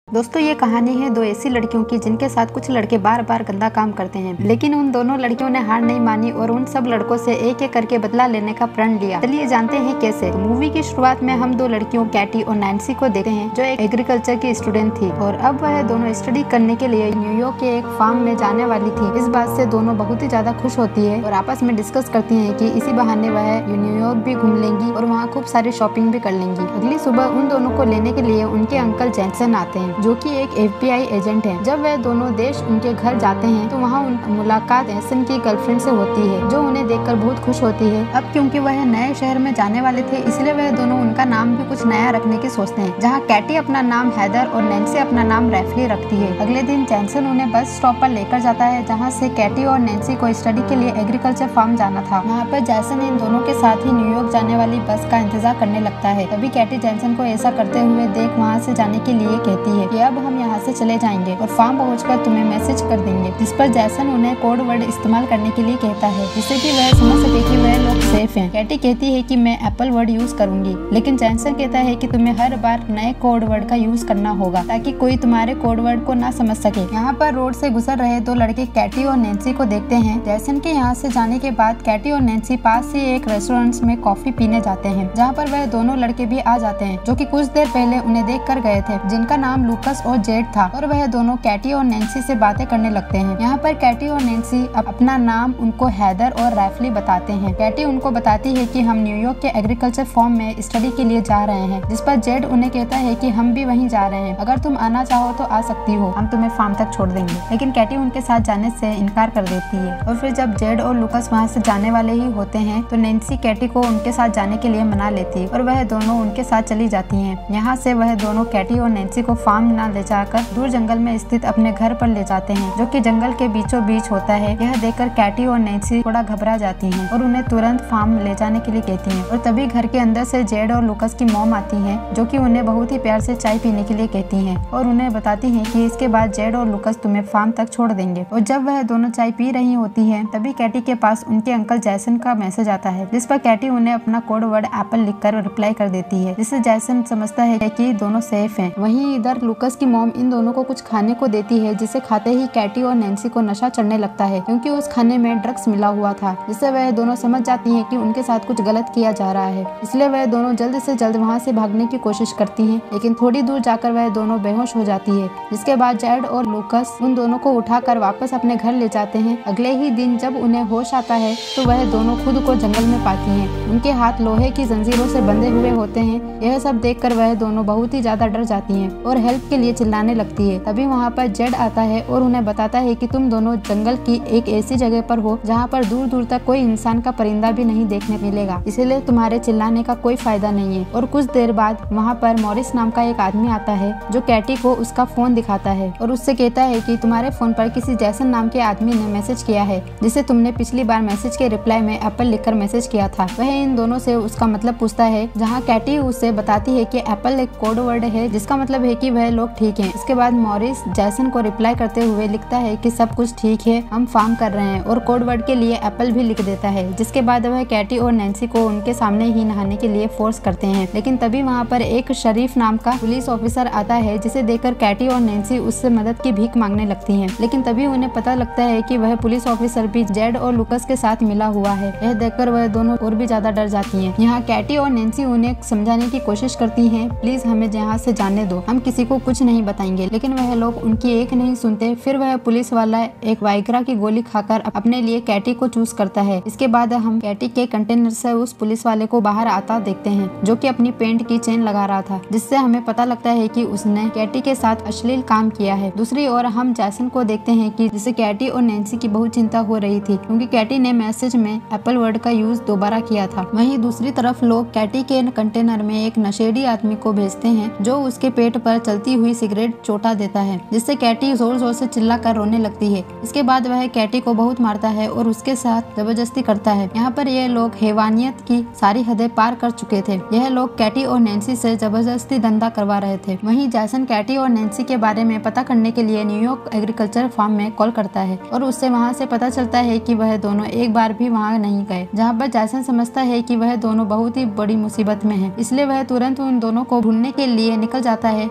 दोस्तों ये कहानी है दो ऐसी लड़कियों की जिनके साथ कुछ लड़के बार बार गंदा काम करते हैं, लेकिन उन दोनों लड़कियों ने हार नहीं मानी और उन सब लड़कों से एक एक करके बदला लेने का प्रण लिया। चलिए जानते हैं कैसे। तो मूवी की शुरुआत में हम दो लड़कियों कैटी और नैन्सी को देखते हैं जो एक एग्रीकल्चर की स्टूडेंट थी और अब वह दोनों स्टडी करने के लिए न्यूयॉर्क के एक फार्म में जाने वाली थी। इस बात से दोनों बहुत ही ज्यादा खुश होती है और आपस में डिस्कस करती है कि इसी बहाने वह न्यूयॉर्क भी घूम लेंगी और वहाँ खूब सारी शॉपिंग भी कर लेंगी। अगली सुबह उन दोनों को लेने के लिए उनके अंकल जैनसन आते हैं जो की एक FBI एजेंट है। जब वह दोनों देश उनके घर जाते हैं तो वहाँ मुलाकात जैसन की गर्लफ्रेंड से होती है जो उन्हें देखकर बहुत खुश होती है। अब क्योंकि वह नए शहर में जाने वाले थे इसलिए वह दोनों उनका नाम भी कुछ नया रखने की सोचते हैं। जहाँ कैटी अपना नाम हैदर और नैन्सी अपना नाम रैफली रखती है। अगले दिन जैनसन उन्हें बस स्टॉप पर लेकर जाता है जहाँ से कैटी और नैन्सी को स्टडी के लिए एग्रीकल्चर फार्म जाना था। वहाँ पर जैसन इन दोनों के साथ ही न्यूयॉर्क जाने वाली बस का इंतजार करने लगता है। तभी कैटी जैनसन को ऐसा करते हुए देख वहाँ से जाने के लिए कहती है कि अब हम यहाँ से चले जाएंगे और फार्म पहुंचकर तुम्हें मैसेज कर देंगे। जिस पर जैसन उन्हें कोड वर्ड इस्तेमाल करने के लिए कहता है जिससे कि वह समझ सके कि वह लोग सेफ हैं। कैटी कहती है कि मैं एप्पल वर्ड यूज करूंगी, लेकिन जैसन कहता है कि तुम्हें हर बार नए कोड वर्ड का यूज करना होगा ताकि कोई तुम्हारे कोड वर्ड को ना समझ सके। यहाँ पर रोड से गुजर रहे दो लड़के कैटी और नैन्सी को देखते हैं। जैसन के यहाँ से जाने के बाद कैटी और नैन्सी पास ही एक रेस्टोरेंट में कॉफी पीने जाते हैं जहाँ पर वह दोनों लड़के भी आ जाते हैं जो कि कुछ देर पहले उन्हें देख कर गए थे, जिनका नाम लूकस और जेड था और वह दोनों कैटी और नैन्सी से बातें करने लगते हैं। यहाँ पर कैटी और नैन्सी अपना नाम उनको हैदर और रैफली बताते हैं। कैटी उनको बताती है कि हम न्यूयॉर्क के एग्रीकल्चर फार्म में स्टडी के लिए जा रहे हैं, जिस पर जेड उन्हें कहता है कि हम भी वहीं जा रहे हैं, अगर तुम आना चाहो तो आ सकती हो, हम तुम्हें फार्म तक छोड़ देंगे। लेकिन कैटी उनके साथ जाने से इनकार कर देती है और फिर जब जेड और लूकस वहाँ से जाने वाले ही होते हैं तो नैन्सी कैटी को उनके साथ जाने के लिए मना लेती है और वह दोनों उनके साथ चली जाती है। यहाँ से वह दोनों कैटी और नैन्सी को फार्म न ले जाकर दूर जंगल में स्थित अपने घर पर ले जाते हैं जो कि जंगल के बीचों बीच होता है। यह देखकर कैटी और नैन्सी थोड़ा घबरा जाती हैं और उन्हें तुरंत फार्म ले जाने के लिए कहती हैं। और तभी घर के अंदर से जेड और लूकस की मॉम आती हैं जो कि उन्हें बहुत ही प्यार से चाय पीने के लिए कहती हैं और उन्हें बताती हैं कि इसके बाद जेड और लूकस तुम्हें फार्म तक छोड़ देंगे। और जब वह दोनों चाय पी रही होती है तभी कैटी के पास उनके अंकल जैसन का मैसेज आता है जिस पर कैटी उन्हें अपना कोड वर्ड एप्पल लिखकर रिप्लाई कर देती है, जिससे जैसन समझता है कि दोनों सेफ हैं। वहीं इधर लूकस की मॉम इन दोनों को कुछ खाने को देती है जिसे खाते ही कैटी और नैन्सी को नशा चढ़ने लगता है क्योंकि उस खाने में ड्रग्स मिला हुआ था, जिससे वह दोनों समझ जाती हैं कि उनके साथ कुछ गलत किया जा रहा है। इसलिए वह दोनों जल्द से जल्द वहां से भागने की कोशिश करती हैं, लेकिन थोड़ी दूर जाकर वह दोनों बेहोश हो जाती है। जिसके बाद जेड और लूकस उन दोनों को उठाकर वापस अपने घर ले जाते हैं। अगले ही दिन जब उन्हें होश आता है तो वह दोनों खुद को जंगल में पाती हैं। उनके हाथ लोहे की जंजीरों से बंधे हुए होते हैं। यह सब देखकर वह दोनों बहुत ही ज्यादा डर जाती हैं और हेल्प के लिए चिल्लाने लगती है। तभी वहाँ पर जेड आता है और उन्हें बताता है कि तुम दोनों जंगल की एक ऐसी जगह पर हो जहाँ पर दूर दूर तक कोई इंसान का परिंदा भी नहीं देखने मिलेगा, इसलिए तुम्हारे चिल्लाने का कोई फायदा नहीं है। और कुछ देर बाद वहाँ पर मॉरिस नाम का एक आदमी आता है जो कैटी को उसका फोन दिखाता है और उससे कहता है कि तुम्हारे फोन पर किसी जैसन नाम के आदमी ने मैसेज किया है जिसे तुमने पिछली बार मैसेज के रिप्लाई में एप्पल लिखकर मैसेज किया था। वह इन दोनों से उसका मतलब पूछता है, जहाँ कैटी उससे बताती है कि एप्पल एक कोड वर्ड है जिसका मतलब है कि वह लोग ठीक हैं। इसके बाद मॉरिस जैसन को रिप्लाई करते हुए लिखता है कि सब कुछ ठीक है, हम फार्म कर रहे हैं और कोड वर्ड के लिए एप्पल भी लिख देता है। जिसके बाद वह कैटी और नैन्सी को उनके सामने ही नहाने के लिए फोर्स करते हैं। लेकिन तभी वहाँ पर एक शरीफ नाम का पुलिस ऑफिसर आता है जिसे देखकर कैटी और नैन्सी उससे मदद की भीख मांगने लगती हैं। लेकिन तभी उन्हें पता लगता है कि वह पुलिस ऑफिसर भी जेड और लूकस के साथ मिला हुआ है। यह देखकर वह दोनों और भी ज्यादा डर जाती हैं। यहाँ कैटी और नैन्सी उन्हें समझाने की कोशिश करती हैं, प्लीज हमें यहाँ से जाने दो, हम किसी को कुछ नहीं बताएंगे। लेकिन वह लोग उनकी एक नहीं सुनते। फिर वह पुलिस वाला एक वाइग्रा की गोली खाकर अपने लिए कैटी को चूज करता है। इसके बाद हम कैटी के कंटेनर से उस पुलिस वाले को बाहर आता देखते हैं जो कि अपनी पेंट की चेन लगा रहा था, जिससे हमें पता लगता है कि उसने कैटी के साथ अश्लील काम किया है। दूसरी ओर हम जैसन को देखते हैं कि जिसे कैटी और नैन्सी की बहुत चिंता हो रही थी क्योंकि कैटी ने मैसेज में एप्पल वर्ड का यूज दोबारा किया था। वहीं दूसरी तरफ लोग कैटी के कंटेनर में एक नशेड़ी आदमी को भेजते हैं जो उसके पेट पर चलती हुई सिगरेट चोटा देता है, जिससे कैटी जोर जोर से चिल्ला कर रोने लगती है। इसके बाद वह कैटी को बहुत मारता है और उसके साथ जबरदस्ती करता है। यहाँ पर ये लोग हैवानियत की सारी हदें पार कर चुके थे। यह लोग कैटी और नैन्सी से जबरदस्ती धंधा करवा रहे थे। वहीं जैसन कैटी और नैन्सी के बारे में पता करने के लिए न्यूयॉर्क एग्रीकल्चर फार्म में कॉल करता है और उससे वहाँ से पता चलता है कि वह दोनों एक बार भी वहाँ नहीं गए, जहाँ पर जैसन समझता है कि वह दोनों बहुत ही बड़ी मुसीबत में है, इसलिए वह तुरंत उन दोनों को ढूंढने के लिए निकल जाता है। वहीं कैटी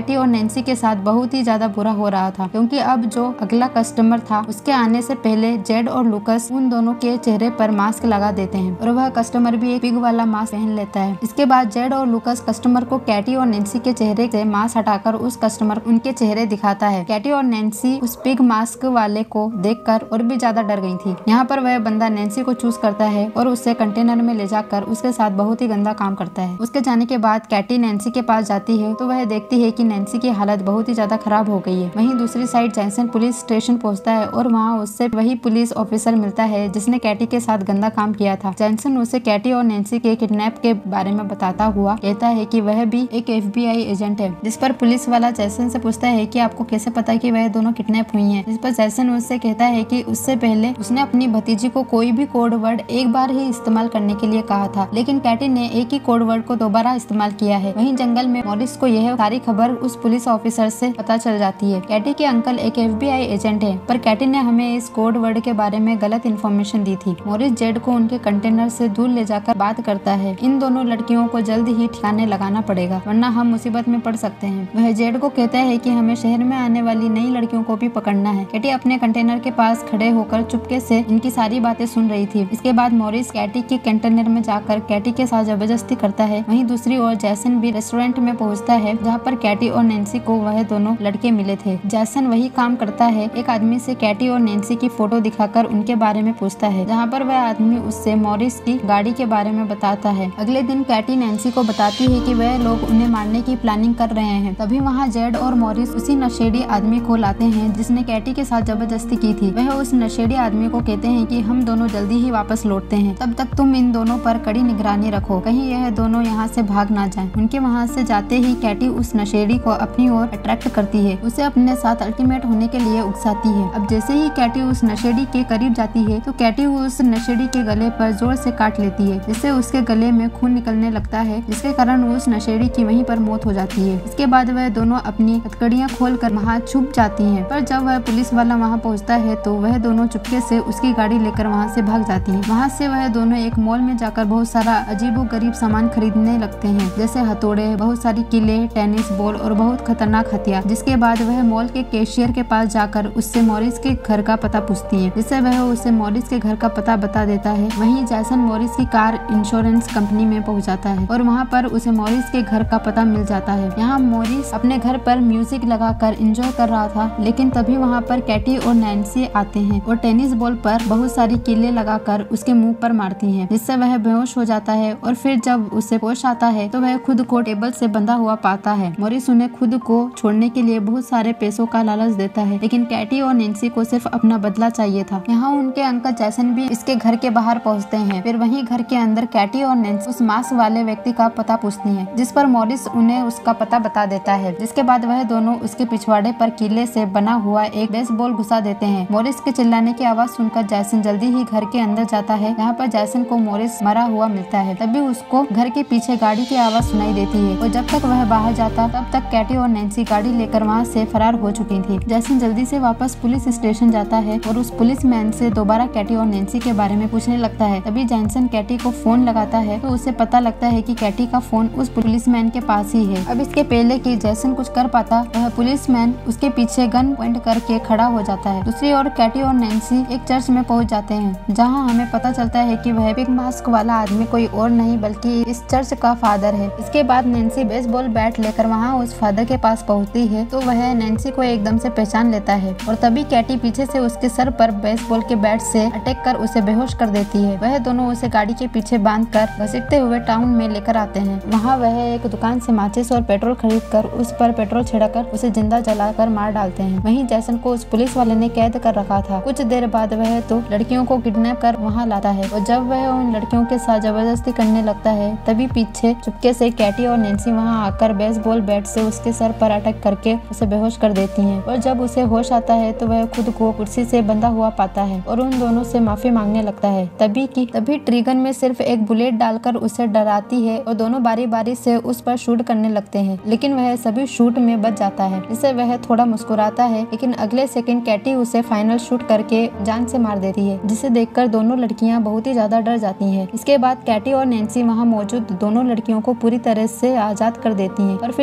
कैटी और नैन्सी के साथ बहुत ही ज्यादा बुरा हो रहा था, क्योंकि अब जो अगला कस्टमर था उसके आने से पहले जेड और लूकस उन दोनों के चेहरे पर मास्क लगा देते हैं और वह कस्टमर भी एक पिग वाला मास्क पहन लेता है। इसके बाद जेड और लूकस कस्टमर को कैटी और नैन्सी के चेहरे से मास्क हटाकर उस कस्टमर उनके चेहरे दिखाता है। कैटी और नैन्सी उस पिग मास्क वाले को देखकर और भी ज्यादा डर गई थी। यहाँ पर वह बंदा नैन्सी को चूज करता है और उसे कंटेनर में ले जाकर उसके साथ बहुत ही गंदा काम करता है। उसके जाने के बाद कैटी नैन्सी के पास जाती है तो वह देखती है कि नैन्सी की हालत बहुत ही ज्यादा खराब हो गई है। वहीं दूसरी साइड जैसन पुलिस स्टेशन पहुंचता है और वहाँ उससे वही पुलिस ऑफिसर मिलता है जिसने कैटी के साथ गंदा काम किया था। जैसन उसे कैटी और नैन्सी के किडनैप के बारे में बताता हुआ कहता है कि वह भी एक FBI एजेंट है। जिस पर पुलिस वाला जैसन से पूछता है कि आपको कैसे पता कि वह दोनों किडनैप हुई हैं। जिस पर जैसन उससे कहता है कि उससे पहले उसने अपनी भतीजी को कोई भी कोड वर्ड एक बार ही इस्तेमाल करने के लिए कहा था, लेकिन कैटी ने एक ही कोड वर्ड को दोबारा इस्तेमाल किया है। वहीं जंगल में मॉरिस को यह सारी खबर उस पुलिस ऑफिसर से पता चल जाती है। कैटी के अंकल एक FBI एजेंट है, पर कैटी ने हमें इस कोड वर्ड के बारे में गलत इन्फॉर्मेशन दी थी। मॉरिस जेड को उनके कंटेनर से दूर ले जाकर बात करता है। इन दोनों लड़कियों को जल्द ही ठिकाने लगाना पड़ेगा, वरना हम मुसीबत में पड़ सकते हैं। वह जेड को कहता है कि हमें शहर में आने वाली नई लड़कियों को भी पकड़ना है। कैटी अपने कंटेनर के पास खड़े होकर चुपके से इनकी सारी बातें सुन रही थी। इसके बाद मॉरिस कैटी के कंटेनर में जाकर कैटी के साथ जबरदस्ती करता है। वहीं दूसरी ओर जैसन भी रेस्टोरेंट में पहुंचता है जहां पर कैटी और नैन्सी को वह दोनों लड़के मिले थे। जैसन वही काम करता है। एक आदमी से कैटी और नैन्सी की फोटो दिखाकर उनके बारे में पूछता है, जहाँ पर वह आदमी उससे मॉरिस की गाड़ी के बारे में बताता है। अगले दिन कैटी नैन्सी को बताती है कि वह लोग उन्हें मारने की प्लानिंग कर रहे हैं। तभी वहाँ जेड और मॉरिस उसी नशेड़ी आदमी को लाते हैं जिसने कैटी के साथ जबरदस्ती की थी। वह उस नशेड़ी आदमी को कहते हैं कि हम दोनों जल्दी ही वापस लौटते हैं, तब तक तुम इन दोनों पर कड़ी निगरानी रखो, कहीं यह दोनों यहाँ से भाग ना जाएं। उनके वहाँ से जाते ही कैटी उस नशेड़ी को अपनी ओर अट्रैक्ट करती है, उसे अपने साथ अल्टीमेट होने के लिए उकसाती है। अब जैसे ही कैटी उस नशेड़ी के करीब जाती है तो कैटी उस नशेड़ी के गले पर जोर से काट लेती है, जिससे उसके गले में खून निकलने लगता है, जिसके कारण उस नशेड़ी की वहीं पर मौत हो जाती है। इसके बाद वह दोनों अपनी हथकड़ियाँ खोलकर वहाँ छुप जाती हैं, पर जब वह पुलिस वाला वहाँ पहुँचता है तो वह दोनों चुपके से उसकी गाड़ी लेकर वहाँ से भाग जाती हैं। वहाँ से वह दोनों एक मॉल में जाकर बहुत सारा अजीबोगरीब सामान खरीदने लगते हैं, जैसे हथौड़े, बहुत सारी किले, टेनिस बॉल और बहुत खतरनाक हथियार। जिसके बाद वह मॉल के कैशियर के पास जाकर उससे मॉरिस के घर का पता पूछती है, जिससे वह उसे मॉरिस के घर का पता बता देता है। वहीं जैसन मॉरिस की कार इंश्योरेंस कंपनी में पहुंचाता है और वहां पर उसे मॉरिस के घर का पता मिल जाता है। यहाँ मॉरिस अपने घर पर म्यूजिक लगाकर एंजॉय कर रहा था, लेकिन तभी वहां पर कैटी और नैन्सी आते हैं और टेनिस बॉल पर बहुत सारी कीलें लगाकर उसके मुंह पर मारती हैं, जिससे वह बेहोश हो जाता है। और फिर जब उसे होश आता है तो वह खुद को टेबल से बंधा हुआ पाता है। मॉरिस उन्हें खुद को छोड़ने के लिए बहुत सारे पैसों का लालच देता है, लेकिन कैटी और नैन्सी को सिर्फ अपना बदला चाहिए था। यहाँ उनके अंकल जैसन भी इसके घर के बाहर पहुँचते हैं। फिर वहीं घर के अंदर कैटी और नैन्सी उस मास्क वाले व्यक्ति का पता पूछती हैं, जिस पर मॉरिस उन्हें उसका पता बता देता है। जिसके बाद वह दोनों उसके पिछवाड़े पर किले से बना हुआ एक बेसबॉल घुसा देते हैं। मॉरिस के चिल्लाने की आवाज सुनकर जैसन जल्दी ही घर के अंदर जाता है, जहाँ पर जैसन को मॉरिस मरा हुआ मिलता है। तभी उसको घर के पीछे गाड़ी की आवाज सुनाई देती है और जब तक वह बाहर जाता तब तक कैटी और नैन्सी गाड़ी लेकर वहाँ से फरार हो चुकी थी। जैसन जल्दी से वापस पुलिस स्टेशन जाता है और उस पुलिसमैन से दोबारा कैटी और नैन्सी के बारे में पूछने लगता है। तभी जैसन कैटी को फोन लगाता है तो उसे पता लगता है कि कैटी का फोन उस पुलिसमैन के पास ही है। अब इसके पहले कि जैसन कुछ कर पाता, वह पुलिसमैन उसके पीछे गन पॉइंट करके खड़ा हो जाता है। दूसरी ओर कैटी और नैन्सी एक चर्च में पहुंच जाते हैं, जहां हमें पता चलता है कि वह पिग मास्क वाला आदमी कोई और नहीं बल्कि इस चर्च का फादर है। इसके बाद नैन्सी बेसबॉल बैट लेकर वहां उस फादर के पास पहुंचती है तो वह नैन्सी को एकदम से पहचान लेता है और तभी कैटी पीछे से उसके सर पर बेसबॉल के बैट से अटैक कर उसे बेहोश कर देती है। वह दोनों उसे गाड़ी के पीछे बांधकर घसीटते हुए टाउन में लेकर आते हैं। वहाँ वह एक दुकान से माचिस और पेट्रोल खरीद कर उस पर पेट्रोल छिड़कर उसे जिंदा जलाकर मार डालते हैं। वहीं जैसन को उस पुलिस वाले ने कैद कर रखा था। कुछ देर बाद वह तो लड़कियों को किडनैप कर वहाँ लाता है और जब वह उन लड़कियों के साथ जबरदस्ती करने लगता है तभी पीछे चुपके से कैटी और नैन्सी वहाँ आकर बेसबॉल बैट से उसके सर पर अटैक करके उसे बेहोश कर देती हैं। और जब उसे होश आता है तो वह खुद को कुर्सी से बंधा हुआ पाता है और उन दोनों से माफी मांगने लगता है। तभी ट्रिगन में सिर्फ एक बुलेट डालकर उसे डराती है और दोनों बारी बारी से उस पर शूट करने लगते हैं, लेकिन वह सभी शूट में बच जाता है, जिससे वह थोड़ा मुस्कुराता है। लेकिन अगले सेकंड कैटी उसे फाइनल शूट करके जान से मार देती है, जिसे देखकर दोनों लड़कियां बहुत ही ज्यादा डर जाती हैं। इसके बाद कैटी और नैन्सी वहां मौजूद दोनों लड़कियों को पूरी तरह से आजाद कर देती हैं और फिर जैसन को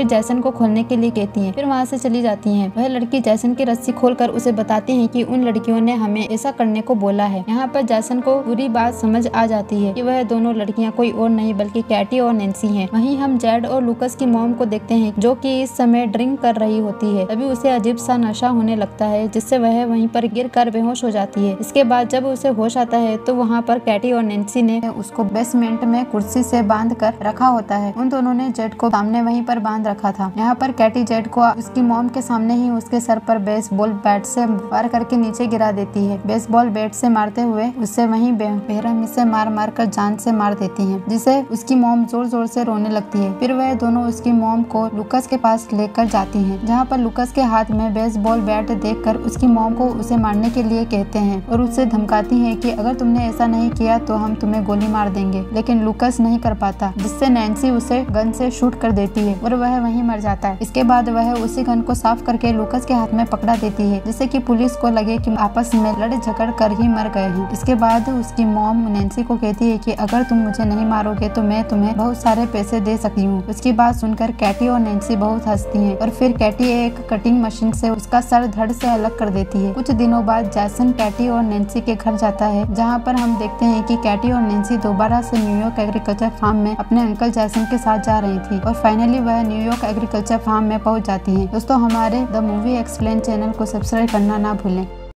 को खोलने के लिए कहती है, फिर वहाँ से चली जाती है। वह लड़की जैसन की रस्सी खोलकर उसे बताती है कि उन लड़कियों ने हमें ऐसा करने को बोला है। यहाँ पर जैसन को पूरी बात समझ आ जाती है कि वह दोनों लड़कियाँ कोई और नहीं बल्कि कैटी और नैन्सी हैं। वहीं हम जेड और लूकस की मॉम को देखते हैं जो कि इस समय ड्रिंक कर रही होती है। तभी उसे अजीब सा नशा होने लगता है जिससे वह वहीं पर गिर कर बेहोश हो जाती है। इसके बाद जब उसे होश आता है तो वहाँ पर कैटी और नैन्सी ने उसको बेसमेंट में कुर्सी से बांध कर रखा होता है। उन दोनों ने जेड को सामने वहीं पर बांध रखा था। यहाँ पर कैटी जेड को उसकी मॉम के सामने ही उसके सर पर बेसबॉल बैट से वार करके नीचे गिरा देती है। बेसबॉल बैट से मारते हुए उससे वहीं बेरहमी से मार कर जान से मार देती है, जिसे उसकी मॉम जोर जोर से रोने लगती है। फिर वह दोनों उसकी मॉम को लूकस के पास लेकर जाती हैं, जहाँ पर लूकस के हाथ में बेसबॉल बैट देखकर उसकी मॉम को उसे मारने के लिए कहते हैं और उससे धमकाती हैं कि अगर तुमने ऐसा नहीं किया तो हम तुम्हें गोली मार देंगे। लेकिन लूकस नहीं कर पाता, जिससे नैन्सी उसे गन से शूट कर देती है और वह वहीं मर जाता है। इसके बाद वह उसी गन को साफ करके लूकस के हाथ में पकड़ा देती है, जिससे कि पुलिस को लगे कि आपस में लड़ झगड़ कर ही मर गए हैं। इसके बाद उसकी मॉम नैन्सी को कहती है कि अगर तुम मुझे नहीं मारोगे तो मैं तुम्हें बहुत सारे पैसे दे सकती हूँ। उसकी बात सुनकर कैटी और नैन्सी बहुत हंसती हैं और फिर कैटी एक कटिंग मशीन से उसका सर धड़ से अलग कर देती है। कुछ दिनों बाद जैसन कैटी और नैन्सी के घर जाता है, जहाँ पर हम देखते हैं कि कैटी और नैन्सी दोबारा से न्यूयॉर्क एग्रीकल्चर फार्म में अपने अंकल जैसन के साथ जा रही थी और फाइनली वह न्यूयॉर्क एग्रीकल्चर फार्म में पहुँच जाती है। दोस्तों, हमारे द मूवी एक्सप्लेन चैनल को सब्सक्राइब करना ना भूलें।